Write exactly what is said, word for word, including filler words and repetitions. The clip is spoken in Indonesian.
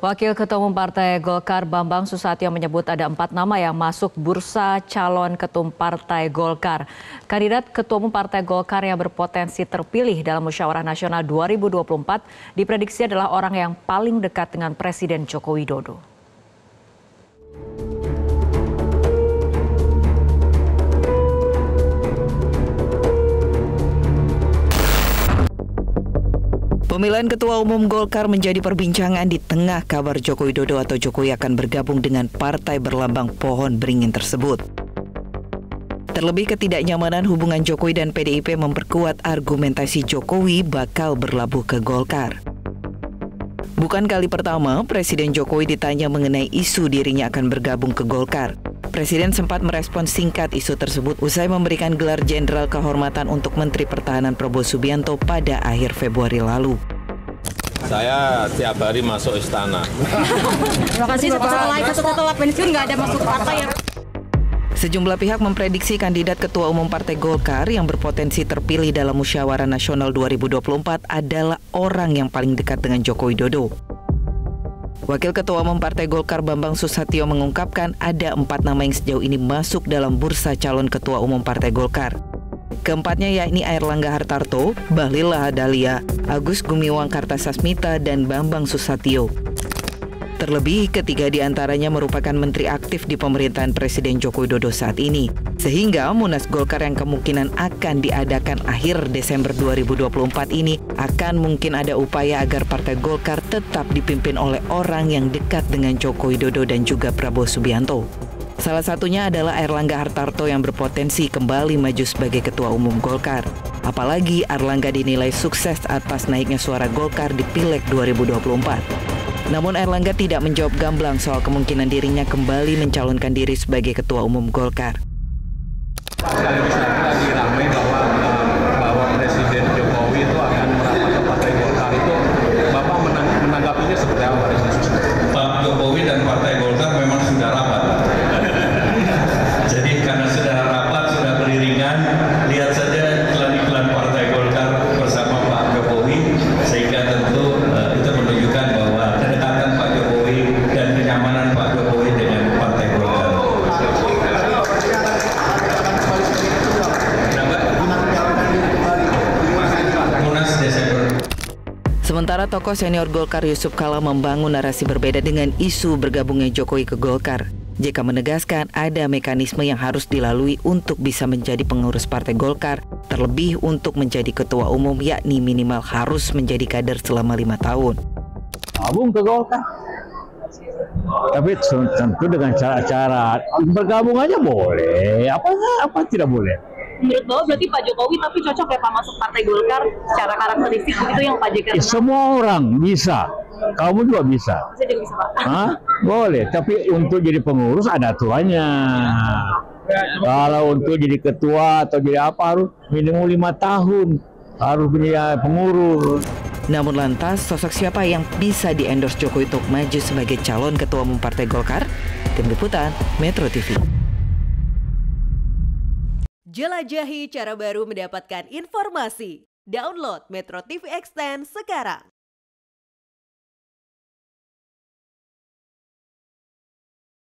Wakil Ketua Umum Partai Golkar Bambang Susatyo menyebut ada empat nama yang masuk bursa calon ketum Partai Golkar. Kandidat Ketua Umum Partai Golkar yang berpotensi terpilih dalam Musyawarah Nasional dua ribu dua puluh empat diprediksi adalah orang yang paling dekat dengan Presiden Joko Widodo. Pemilihan Ketua Umum Golkar menjadi perbincangan di tengah kabar Joko Widodo atau Jokowi akan bergabung dengan partai berlambang pohon beringin tersebut. Terlebih ketidaknyamanan hubungan Jokowi dan P D I P memperkuat argumentasi Jokowi bakal berlabuh ke Golkar. Bukan kali pertama Presiden Jokowi ditanya mengenai isu dirinya akan bergabung ke Golkar. Presiden sempat merespons singkat isu tersebut usai memberikan gelar Jenderal Kehormatan untuk Menteri Pertahanan Prabowo Subianto pada akhir Februari lalu. Saya tiap hari masuk istana. Terima kasih setelah setelah pensiun nggak ada masuk partai ya. Sejumlah pihak memprediksi kandidat Ketua Umum Partai Golkar yang berpotensi terpilih dalam Musyawarah Nasional dua ribu dua puluh empat adalah orang yang paling dekat dengan Joko Widodo. Wakil Ketua Umum Partai Golkar Bambang Susatyo mengungkapkan ada empat nama yang sejauh ini masuk dalam bursa calon Ketua Umum Partai Golkar. Keempatnya yakni Airlangga Hartarto, Bahlil Lahadalia, Agus Gumiwang Kartasasmita, dan Bambang Susatyo. Terlebih, ketiga di antaranya merupakan menteri aktif di pemerintahan Presiden Joko Widodo saat ini. Sehingga Munas Golkar yang kemungkinan akan diadakan akhir Desember dua ribu dua puluh empat ini akan mungkin ada upaya agar Partai Golkar tetap dipimpin oleh orang yang dekat dengan Joko Widodo dan juga Prabowo Subianto. Salah satunya adalah Airlangga Hartarto yang berpotensi kembali maju sebagai Ketua Umum Golkar. Apalagi Airlangga dinilai sukses atas naiknya suara Golkar di Pileg dua ribu dua puluh empat. Namun Airlangga tidak menjawab gamblang soal kemungkinan dirinya kembali mencalonkan diri sebagai Ketua Umum Golkar. Lagi ramai bahwa bahwa Presiden Jokowi itu akan merapat ke Partai Golkar itu, Bapak menang, menanggapinya seperti apa? Pak Jokowi dan Partai Golkar memang sudah rapat. Jadi karena sudah rapat, sudah beriringan, lihat saja iklan-iklan Partai Golkar bersama Pak Jokowi, sehingga tentu uh, itu menunjukkan bahwa kedekatan Pak Jokowi dan kenyamanan Pak Jokowi dengan Partai Golkar. Sementara tokoh senior Golkar Yusuf Kala membangun narasi berbeda dengan isu bergabungnya Jokowi ke Golkar. J K menegaskan ada mekanisme yang harus dilalui untuk bisa menjadi pengurus Partai Golkar, terlebih untuk menjadi ketua umum yakni minimal harus menjadi kader selama lima tahun. Gabung ke Golkar, tapi tentu dengan cara-cara bergabung aja boleh, apa apa tidak boleh. Menurut Bapak berarti Pak Jokowi tapi cocok ya Pak masuk Partai Golkar secara karakteristik itu yang Pak J K. Ya, semua orang bisa, kamu juga bisa. Saya juga bisa Pak. Hah? Boleh, tapi untuk jadi pengurus ada aturannya. Kalau untuk jadi ketua atau jadi apa harus minimum lima tahun harus menjadi pengurus. Namun lantas sosok siapa yang bisa di-endorse Jokowi untuk maju sebagai calon Ketua Umum Partai Golkar? Tim Liputan Metro T V. Jelajahi cara baru mendapatkan informasi. Download Metro T V Extend sekarang.